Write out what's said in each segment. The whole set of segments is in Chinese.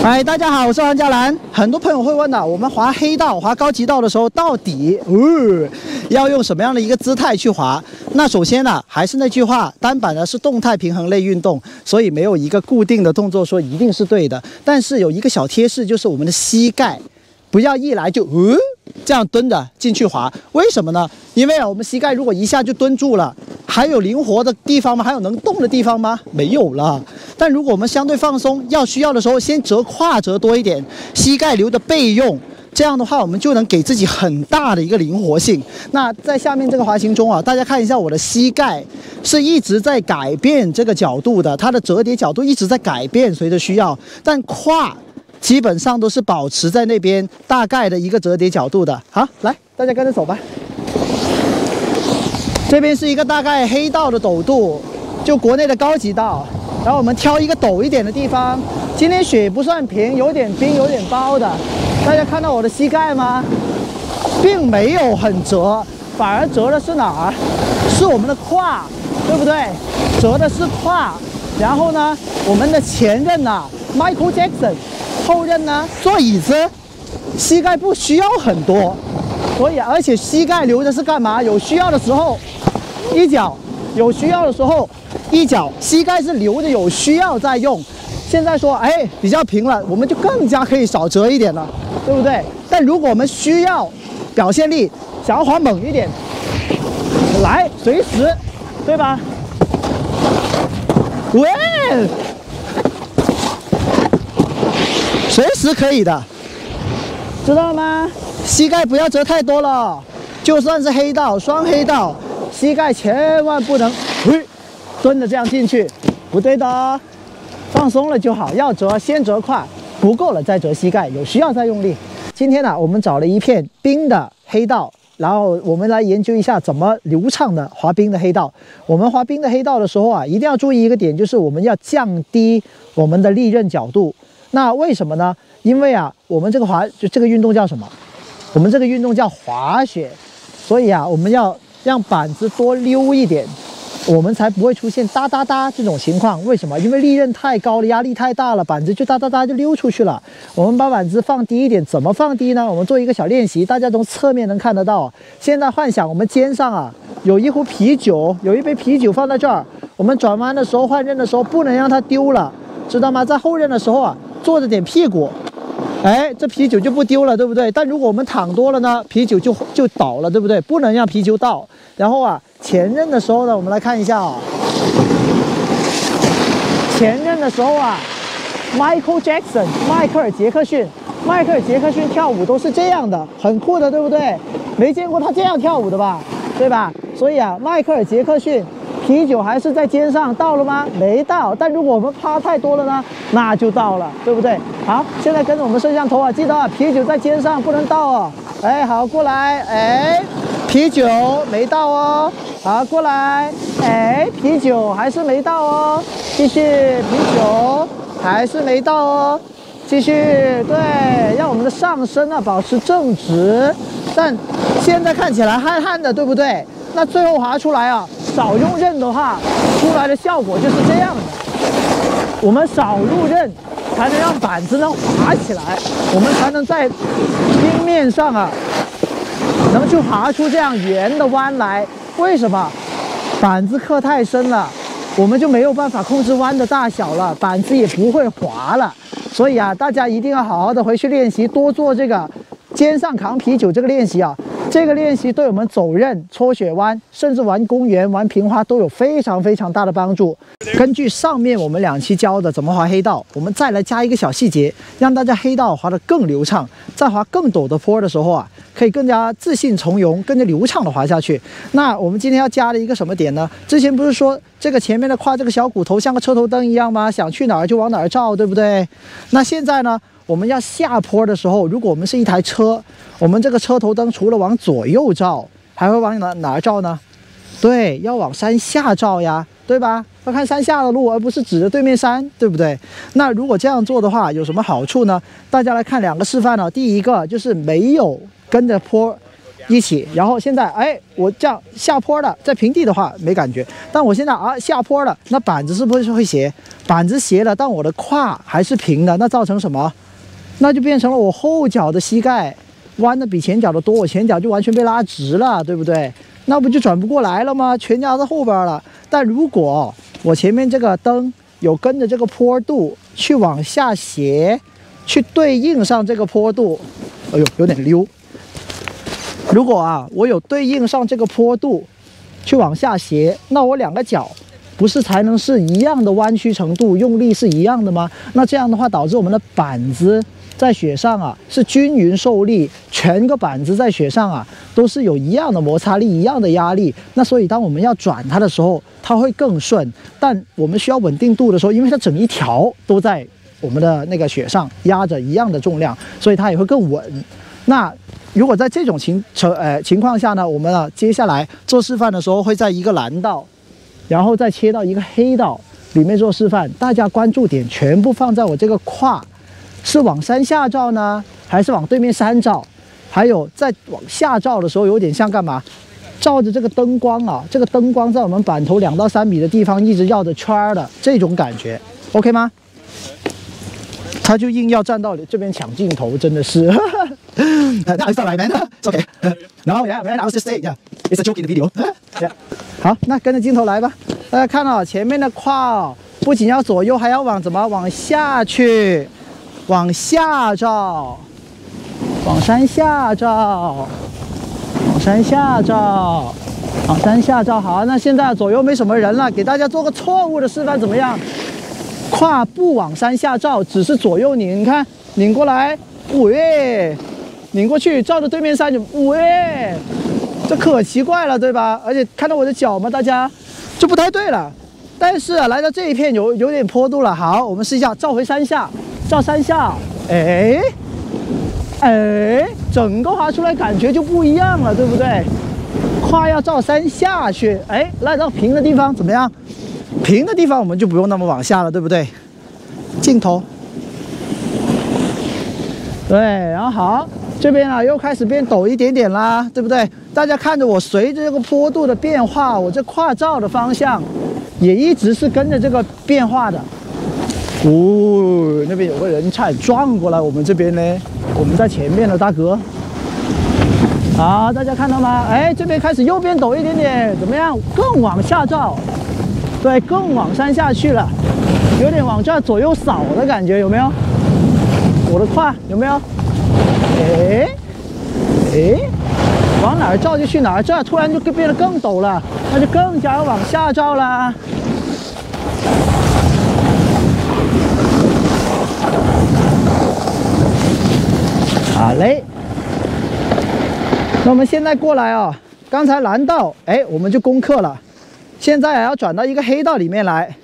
嗨，大家好，我是王嘉兰。很多朋友会问的，我们滑黑道、滑高级道的时候，到底要用什么样的一个姿态去滑？那首先呢，还是那句话，单板呢是动态平衡类运动，所以没有一个固定的动作说一定是对的。但是有一个小贴士，就是我们的膝盖不要一来就这样蹲着进去滑。为什么呢？因为我们膝盖如果一下就蹲住了，还有灵活的地方吗？还有能动的地方吗？没有了。但如果我们相对放松，需要的时候先折胯折多一点，膝盖留着备用。这样的话，我们就能给自己很大的一个灵活性。那在下面这个滑行中啊，大家看一下我的膝盖是一直在改变这个角度的，它的折叠角度一直在改变，随着需要。但胯基本上都是保持在那边大概的一个折叠角度的。好，来，大家跟着走吧。这边是一个大概黑道的陡度，就国内的高级道。然后我们挑一个陡一点的地方。今天雪不算平，有点冰，有点包的。大家看到我的膝盖吗？并没有很折，反而折的是哪儿？是我们的胯，对不对？折的是胯。然后呢，我们的前任呐 ，Michael Jackson， 后任呢，坐椅子，膝盖不需要很多。所以，而且膝盖留着是干嘛？有需要的时候，一脚；有需要的时候，一脚。膝盖是留着有需要再用。现在说，比较平了，我们就更加可以少折一点了，对不对？但如果我们需要表现力，想要滑猛一点，来，随时，对吧？喂，随时可以的，知道吗？膝盖不要折太多了，就算是黑道、双黑道，膝盖千万不能蹲着这样进去，不对的。放松了就好，要折先折胯，不够了再折膝盖，有需要再用力。今天呢，我们找了一片冰的黑道，然后我们来研究一下怎么流畅的滑冰的黑道。我们滑冰的黑道的时候啊，一定要注意一个点，就是我们要降低我们的利刃角度。那为什么呢？因为啊，我们这个运动叫什么？我们这个运动叫滑雪，所以啊，我们要让板子多溜一点。我们才不会出现哒哒哒这种情况。为什么？因为利刃太高了，压力太大了，板子就哒哒哒就溜出去了。我们把板子放低一点，怎么放低呢？我们做一个小练习，大家从侧面能看得到。现在幻想我们肩上啊有一壶啤酒，有一杯啤酒放在这儿，我们转弯的时候换刃的时候不能让它丢了，知道吗？在后刃的时候啊，坐着点屁股。这啤酒就不丢了，对不对？但如果我们躺多了呢，啤酒就倒了，对不对？不能让啤酒倒。然后啊，前刃的时候呢，我们来看一下啊，前刃的时候啊 ，Michael Jackson， 迈克尔·杰克逊跳舞都是这样的，很酷的，对不对？没见过他这样跳舞的吧？对吧？所以啊，迈克尔·杰克逊。啤酒还是在肩上，到了吗？没到。但如果我们趴太多了呢，那就到了，对不对？好，现在跟着我们摄像头啊，记得啊，啤酒在肩上不能倒哦。好，过来，啤酒没到哦。好，过来，啤酒还是没到哦。继续，啤酒还是没到哦。继续，对，让我们的上身啊保持正直。但现在看起来憨憨的，对不对？那最后滑出来啊，少用刃的话，出来的效果就是这样的。我们少入刃，才能让板子能滑起来，我们才能在冰面上啊，能去滑出这样圆的弯来。为什么？板子刻太深了，我们就没有办法控制弯的大小了，板子也不会滑了。所以啊，大家一定要好好的回去练习，多做这个肩上扛啤酒这个练习啊。这个练习对我们走刃、搓雪弯，甚至玩公园、玩平滑都有非常非常大的帮助。根据上面我们2期教的怎么滑黑道，我们再来加一个小细节，让大家黑道滑得更流畅，在滑更陡的坡的时候啊，可以更加自信从容、更加流畅的滑下去。那我们今天要加的一个什么点呢？之前不是说这个前面的胯这个小骨头像个车头灯一样吗？想去哪儿就往哪儿照，对不对？那现在呢？我们要下坡的时候，如果我们是一台车，我们这个车头灯除了往左右照，还会往哪儿照呢？对，要往山下照呀，对吧？要看山下的路，而不是指着对面山，对不对？那如果这样做的话，有什么好处呢？大家来看2个示范呢。第一个就是没有跟着坡一起，然后现在哎，我这样下坡了，在平地的话没感觉，但我现在下坡了，那板子是不是会斜？板子斜了，但我的胯还是平的，那造成什么？那就变成了我后脚的膝盖弯的比前脚的多，我前脚就完全被拉直了，对不对？那不就转不过来了吗？全压在后边了。但如果我前面这个灯有跟着这个坡度去往下斜，去对应上这个坡度，哎呦，有点溜。如果我有对应上这个坡度去往下斜，那我两个脚不是才能是一样的弯曲程度，用力是一样的吗？那这样的话，导致我们的板子在雪上是均匀受力，全个板子在雪上都是有一样的摩擦力，一样的压力。那所以当我们要转它的时候，它会更顺。但我们需要稳定度的时候，因为它整一条都在我们的那个雪上压着一样的重量，所以它也会更稳。那如果在这种情况下呢，我们接下来做示范的时候会在一个蓝道，然后再切到一个黑道里面做示范。大家关注点全部放在我这个胯是往山下照呢，还是往对面山照？还有在往下照的时候，有点像干嘛？照着这个灯光这个灯光在我们板头2到3米的地方一直绕着圈的这种感觉 ，OK 吗？他就硬要站到这边抢镜头，真的是。That is alright, man. It's okay. No, yeah, man. I was just saying, yeah. It's a joke in the video. Yeah. 好，那跟着镜头来吧。大家看前面的胯不仅要左右，还要往怎么往下去，往下照，往山下照，往山下照，往山下照。好，那现在左右没什么人了，给大家做个错误的示范，怎么样？胯不往山下照，只是左右拧，你看拧过来，喂，拧过去，照着对面山就喂，这可奇怪了，对吧？而且看到我的脚吗？大家就不太对了。但是来到这一片有点坡度了，好，我们试一下，照回山下，照山下，哎，整个滑出来感觉就不一样了，对不对？胯要照山下去，哎，来到平的地方怎么样？平的地方我们就不用那么往下了，对不对？镜头，对，然后好，这边又开始变陡一点点啦，对不对？大家看着我随着这个坡度的变化，我这胯照的方向也一直是跟着这个变化的。那边有个人差点撞过来，我们这边呢，我们在前面了，大哥。好，大家看到吗？哎，这边开始右边陡一点点，怎么样？更往下照。对，更往山下去了，有点往这左右扫的感觉，有没有？我的胯有没有？往哪儿照就去哪儿，这突然就变得更陡了，那就更加要往下照啦。好嘞，那我们现在过来刚才蓝道，我们就攻克了。现在要转到一个黑道里面来，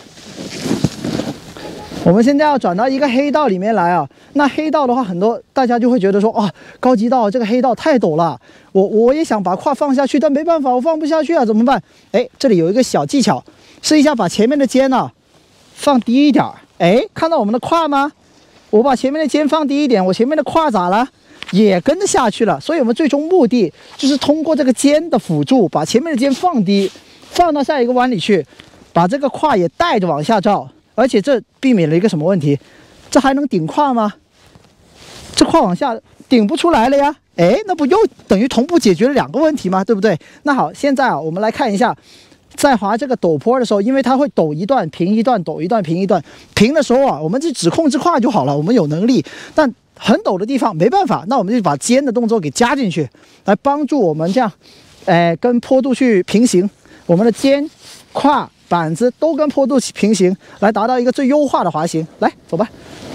我们现在要转到一个黑道里面来那黑道的话，很多大家就会觉得说高级道这个黑道太陡了，我也想把胯放下去，但没办法，我放不下去怎么办？这里有一个小技巧，试一下把前面的肩放低一点。看到我们的胯吗？我把前面的肩放低一点，我前面的胯咋了？也跟着下去了。所以我们最终目的就是通过这个肩的辅助，把前面的肩放低。放到下一个弯里去，把这个胯也带着往下照，而且这避免了一个什么问题？这还能顶胯吗？这胯往下顶不出来了呀！那不又等于同步解决了2个问题吗？对不对？那好，现在我们来看一下，在滑这个陡坡的时候，因为它会陡一段平一段，陡一段平一段。平的时候我们就只控制胯就好了，我们有能力。但很陡的地方没办法，那我们就把肩的动作给加进去，来帮助我们这样，跟坡度去平行。我们的肩、胯、板子都跟坡度平行，来达到一个最优化的滑行。来，走吧。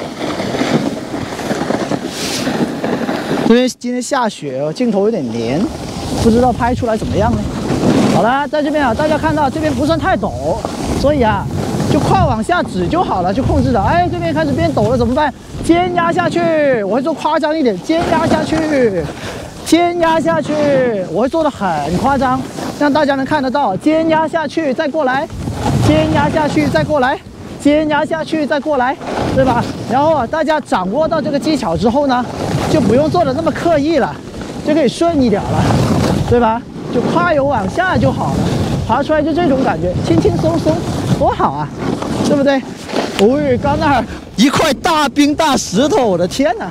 因为今天下雪，镜头有点黏，不知道拍出来怎么样呢？好了，在这边大家看到这边不算太陡，所以就胯往下指就好了，就控制着。这边开始变陡了，怎么办？肩压下去，我会做夸张一点，肩压下去，肩压下去，我会做的很夸张。让大家能看得到，肩压下去，再过来，肩压下去，再过来，肩压下去，再过来，对吧？然后大家掌握到这个技巧之后呢，就不用做的那么刻意了， 就可以顺一点了，对吧？就胯油往下就好了，滑出来就这种感觉，轻轻松松，多好啊，对不对？哦，刚那儿一块大冰大石头，我的天哪！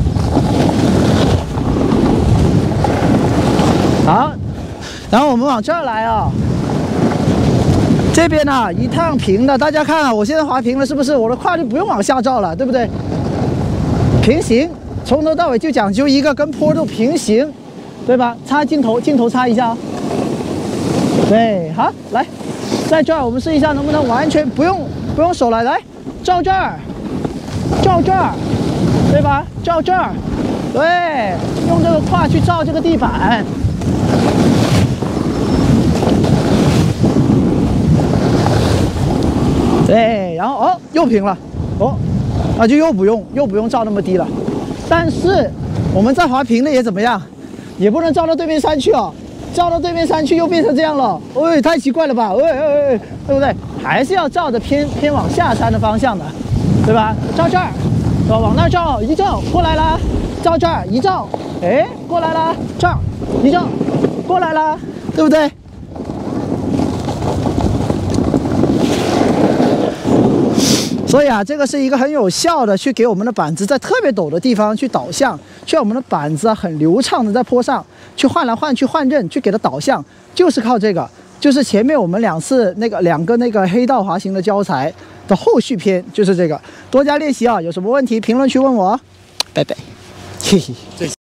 好，然后我们往这儿来啊、这边呢、一趟平的，大家看啊，我现在滑平了，是不是？我的胯就不用往下照了，对不对？平行，从头到尾就讲究一个跟坡度平行，对吧？擦镜头，镜头擦一下啊、对，好，来，在这儿我们试一下能不能完全不用手来，来，照这儿，照这儿，对吧？照这儿，对，用这个胯去照这个地板。对，然后哦，又平了，哦，那就又不用照那么低了。但是我们再滑平了也怎么样？也不能照到对面山去哦，照到对面山去又变成这样了，喂，太奇怪了吧？对不对？还是要照着偏往下山的方向的，对吧？照这儿，往那儿照，一照过来啦，照这儿一照，哎，过来啦，这儿一照，过来啦，对不对？所以啊，这个是一个很有效的去给我们的板子在特别陡的地方去导向，去让我们的板子很流畅的在坡上去换来换去换刃，去给它导向，就是靠这个，就是前面我们两个那个黑道滑行的教材的后续篇，就是这个，多加练习啊！有什么问题评论区问我，拜拜，嘿嘿。